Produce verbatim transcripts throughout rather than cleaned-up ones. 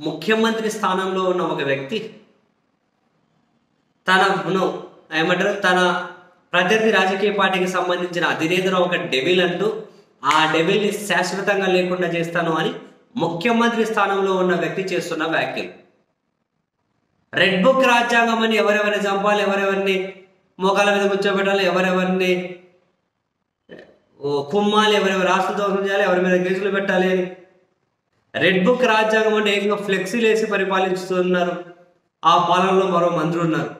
ముఖ్యమంత్రి స్థానంలో ఉన్న ఒక వ్యక్తి తనను ఏమంటారు తన ప్రత్యర్థి రాజకీయ పార్టీకి సంబంధించిన అధినేతను ఒక డెవిల్ అంటూ ఆ డెవిల్ని శాశ్వతంగా లేకుండా చేస్తాను అని ముఖ్యమంత్రి స్థానంలో ఉన్న వ్యక్తి చేస్తున్న వ్యాఖ్యలు. రెడ్ బుక్ రాజ్యాంగం అని ఎవరెవరిని చంపాలి, ఎవరెవరిని మోకాల మీద కూర్చోబెట్టాలి, ఎవరెవరిని కుమ్మాలి, ఎవరెవరు ఆస్తు దోషం చేయాలి, ఎవరి మీద కేసులు పెట్టాలి అని రెడ్ బుక్ రాజ్యాంగం అంటే ఏకంగా ఫ్లెక్సీలు వేసి పరిపాలిస్తున్నారు. ఆ పాలనలో మరో మంత్రులు ఉన్నారు.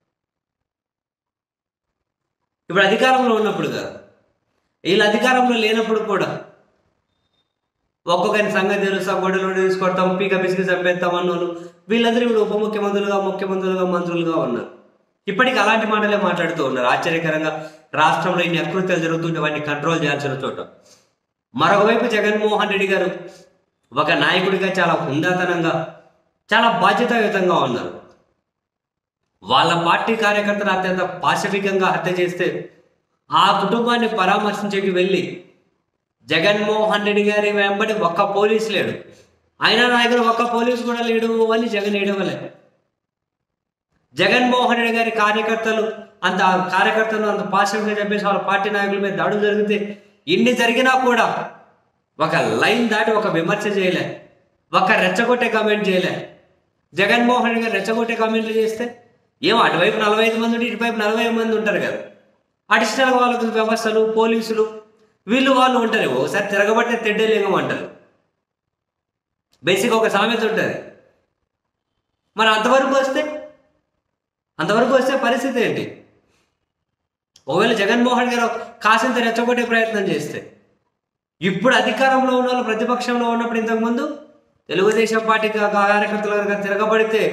ఇప్పుడు అధికారంలో ఉన్నప్పుడు కాదు, వీళ్ళు అధికారంలో లేనప్పుడు కూడా ఒక్కొక్కరి సంగతి తెలుసా, గొడవలు తీసుకొడతాం, పీక పిసికి చంపేస్తాం అన్నోళ్ళు వీళ్ళందరూ ఇప్పుడు ఉప ముఖ్యమంత్రులుగా ముఖ్యమంత్రులుగా మంత్రులుగా ఉన్నారు. ఇప్పటికి అలాంటి మాటలే మాట్లాడుతూ ఉన్నారు. ఆశ్చర్యకరంగా రాష్ట్రంలో ఇన్ని అకృత్యాలు జరుగుతుంటే వాటిని కంట్రోల్ చేయాల్సిన చోట మరొకవైపు జగన్మోహన్ రెడ్డి గారు ఒక నాయకుడిగా చాలా హుందాతనంగా చాలా బాధ్యతాయుతంగా ఉన్నారు. వాళ్ళ పార్టీ కార్యకర్తలు అత్యంత పాశవికంగా హత్య చేస్తే ఆ కుటుంబాన్ని పరామర్శించేకి వెళ్ళి జగన్మోహన్ రెడ్డి గారి వెంబడి ఒక్క పోలీసు లేడు, అయినా నాయకుడు ఒక్క పోలీసు కూడా లేడు అని జగన్ ఏడవలే. జగన్మోహన్ రెడ్డి గారి కార్యకర్తలు అంత కార్యకర్తలు అంత పాశవికంగా చెప్పేసి వాళ్ళ పార్టీ నాయకుల మీద దాడులు జరిగితే ఇన్ని జరిగినా కూడా ఒక లైన్ దాటి ఒక విమర్శ చేయలే, ఒక రెచ్చగొట్టే కామెంట్ చేయలే. జగన్మోహన్ రెడ్డి గారు రెచ్చగొట్టే కామెంట్లు చేస్తే ఏమో అటువైపు నలభై ఐదు మంది ఉంటే ఇటువైపు నలభై ఐదు మంది ఉంటారు కదా, అడిషనల్గా వాళ్ళకు వ్యవస్థలు పోలీసులు వీళ్ళు వాళ్ళు ఉంటారు. ఒకసారి తిరగబట్టే తెడ్డేలింగం అంటారు. బేసిక్ ఒక సామెత ఉంటుంది. మరి అంతవరకు వస్తే అంతవరకు వస్తే పరిస్థితి ఏంటి? ఒకవేళ జగన్మోహన్ గారు కాసింత రెచ్చగొట్టే ప్రయత్నం చేస్తే ఇప్పుడు అధికారంలో ఉన్న వాళ్ళు ప్రతిపక్షంలో ఉన్నప్పుడు ఇంతకుముందు తెలుగుదేశం పార్టీ కార్యకర్తలు కనుక తిరగబడితే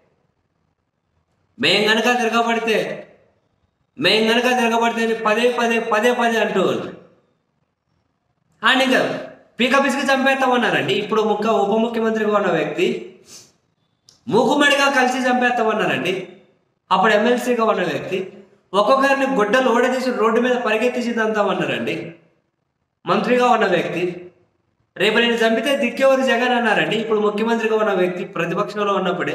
మేం కనుక తిరగబడితే మేం కనుక తిరగబడితే పదే పదే పదే పదే అంటూ అండ్ ఇంకా పీక పిసికి చంపేస్తామన్నారండి. ఇప్పుడు ముఖ్య ఉప ముఖ్యమంత్రిగా ఉన్న వ్యక్తి మూకుమ్మడిగా కలిసి చంపేస్తామన్నారండి. అప్పుడు ఎమ్మెల్సీగా ఉన్న వ్యక్తి ఒక్కొక్కరిని గుడ్డలు ఓడదీసి రోడ్డు మీద పరిగెత్తించి తంతామన్నారండి. మంత్రిగా ఉన్న వ్యక్తి రేపు నేను చంపితే దిక్కెవరు జగన్ అన్నారండి. ఇప్పుడు ముఖ్యమంత్రిగా ఉన్న వ్యక్తి ప్రతిపక్షంలో ఉన్నప్పుడే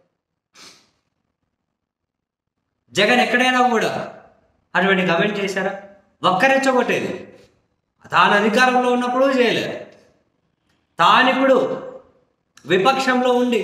జగన్ ఎక్కడైనా కూడా అటువంటి కమెంట్ చేశారా? ఒక్కరెచ్చగొట్టేది తాను అధికారంలో ఉన్నప్పుడు చేయలేదు, తానిప్పుడు విపక్షంలో ఉండి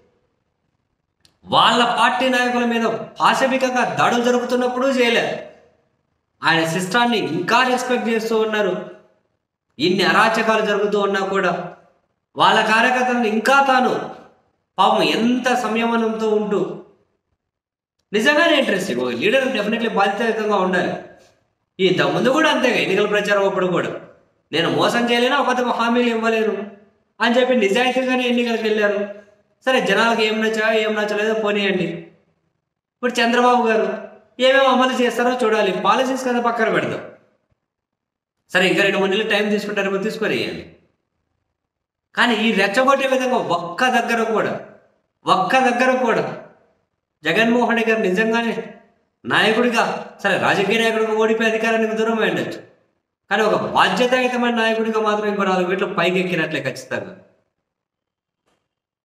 వాళ్ళ పార్టీ నాయకుల మీద పాశవికంగా దాడులు జరుగుతున్నప్పుడు చేయలేదు. ఆయన సిస్టాన్ని ఇంకా రెస్పెక్ట్ చేస్తూ ఉన్నారు. ఇన్ని అరాచకాలు జరుగుతూ ఉన్నా కూడా వాళ్ళ కార్యకర్తలను ఇంకా తాను పాపం ఎంత సంయమనంతో ఉంటూ నిజంగానే ఇంట్రెస్టింగ్. ఒక లీడర్ డెఫినెట్లీ బాధ్యతాయుతంగా ఉండాలి. ఇంతకుముందు కూడా అంతేగా ఎన్నికల ప్రచారం అప్పుడు కూడా నేను మోసం చేయలేను, అబద్ధం హామీలు ఇవ్వలేను అని చెప్పి నిజాయితీగానే ఎన్నికలకు వెళ్ళారు. సరే జనాలకు ఏం నచ్చా ఏం నచ్చలేదో పోనీయండి. ఇప్పుడు చంద్రబాబు గారు ఏమేమి అమలు చేస్తారో చూడాలి, పాలసీస్ కదా పక్కన పెడతాం. సరే ఇంకా రెండు మూడు నెలలు టైం తీసుకుంటారేమో తీసుకొనియండి. కానీ ఈ రెచ్చగొట్టే విధంగా ఒక్క దగ్గర కూడా ఒక్క దగ్గర కూడా జగన్మోహన్ రెడ్డి గారు నిజంగానే నాయకుడిగా సరే రాజకీయ నాయకుడిగా ఓడిపోయి అధికారానికి దూరం ఉండొచ్చు, కానీ ఒక బాధ్యతాయుతమైన నాయకుడిగా మాత్రం ఇంకో నాలుగు వీటిలో పైకి ఎక్కినట్లే ఖచ్చితంగా.